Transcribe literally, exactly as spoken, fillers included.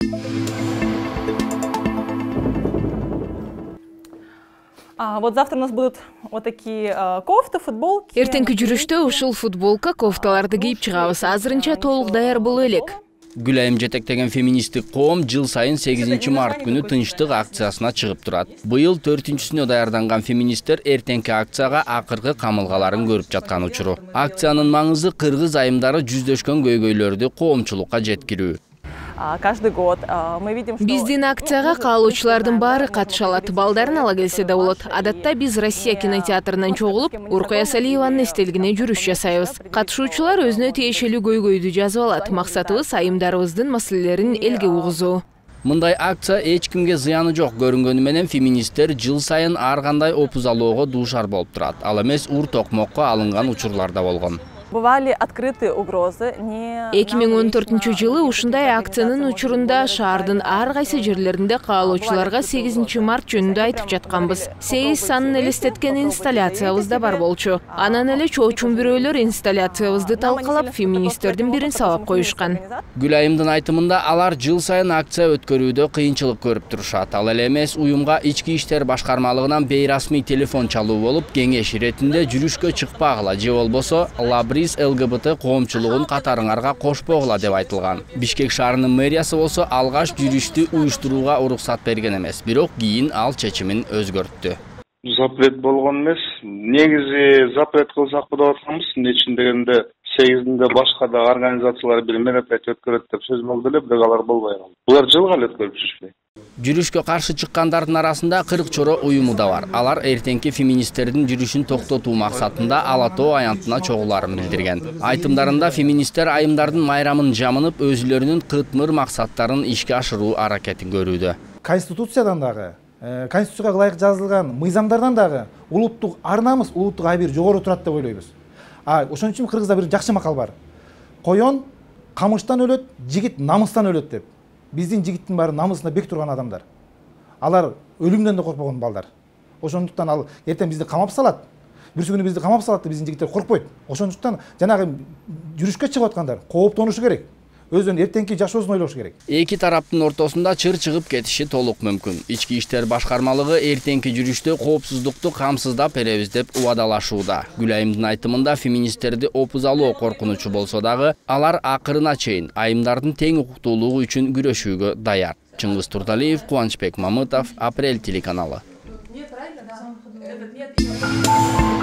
А, вот завтра у нас будут вот такие а, кофты, футболки. Эртеңки жүрүштө ушул футболка, кофталарды кийип чыгабыз. Азырынча толук даяр болуп элек. Гүлайым жетектеген феминисттик коом жыл сайын сегизинчи март күнү тынчтык акциясына чыгып турат. Быйыл төртүнчүсүнө даярданган феминисттер эртеңки акцияга акыркы камылгаларын көрүп жаткан учуру. Акциянын маңызы кыргыз айымдары жүздөшкөн көйгөйлөрдү коомчулукка жеткирүү. Каждый год мы видим, что биздин акцияга каалоочулардын баары катыша алат. Балдарын ала келсе да болот. Адатта биз Россия кинотеатрынан чогулуп, Уркая Салиеванын эстелигине жүрүш жасайбыз. Катышуучулар өзүнө тиешелүү көйгөйдү жазып алат. Максатыбыз айымдарыбыздын маселелерин элге угузуу. Мындай акция эч кимге зыяны жок көрүнгөнү менен феминисттер жыл сайын ар кандай опузалоого дуушар болуп турат. Ал эмес ур токмокко алынган учурлар да болгон. Бывали открытые угрозы. Не... эки миң он төртүнчү жылы ушундай акциянын учурунда шаардын ар кайсы жерлеринде каалоочуларга сегизинчи март жөнүндө айтып жатканбыз. Сегиз санын элестеткен инсталляциябыз да бар болчу. Анан эле чоочун бирөөлөр инсталляциябызды талкалап, феминисттердин бирин сабап коюшкан. Гүлайымдын айтымында алар жыл сайын акция өткөрүүдө кыйынчылык көрүп турушат. Ал эле эмес уюмга ички иштер башкармалыгынан бейрасмий телефон чалуу болуп, кеңеш иретинде жүрүшкө чыкпагыла же болбосо Лабриз ЛГБТ коомчулугун катарыңарга кошпогула деп айтылган. Бишкек шаарынын мэриясы болсо алгаш жүрүштү уюштурууга уруксат берген эмес, бирок кийин ал чечимин өзгөрттү. Запрет болгон эмес. Негизи запрет кылсак деп атканбыз. Нечин дегенде сегизинде башка да организациялар бир мероприятие өткөрөт деп сөз болду эле, бирок алар болбой калды. Булар жылга эле өткөрүп жүрүшпөйт. Жүрүшкө каршы чыккандардын арасында кырк чоро уюму да бар. Алар эртеңки феминисттердин жүрүшүн токтотуу максатында Ала Тоо аянтына чогуларын билдирген. Айтымдарында феминисттер айымдардын майрамын жамынып, өзүлөрүнүн кытмыр максаттарын ишке ашыруу аракетин көрүүдө. Конституциядан дагы, конституцияга ылайык жазылган мыйзамдардан дагы улуттук ар намыс, улуттук айбир жогору турат деп ойлойбуз. А ошон үчүн кыргызда бир жакшы макал бар. Коён камыштан өлөт, жигит намыстан өлөт деп. Биздин жигиттин баары намысына бек турган адамдар. Алар өлүмдөн да коркпогон балдар. Ошондуктан ал эртең бизди камап салат. Бир күнү бизди камап салат деп биздин жигиттер коркпойт. Ошондуктан жанагы жүрүшкө чыгып аткандар кооптонушу керек. Өзүнүн эртеңки жашоосун ойлошу керек. Эки тараптын ортосунда чыр чыгып кетиши толук мүмкүн. Ички иштер башкармалыгы эртеңки жүрүштө коопсуздукту камсыздап беребиз деп убадалашууда. Гүлайымдын айтымында феминисттерди опузалоо коркунучу болсо дагы, алар акырына чейин айымдардын тең укуктуулугу үчүн күрөшүүгө даяр. Чыңгыз Турдалиев, Кубанычбек Мамытов, Апрель телеканалы.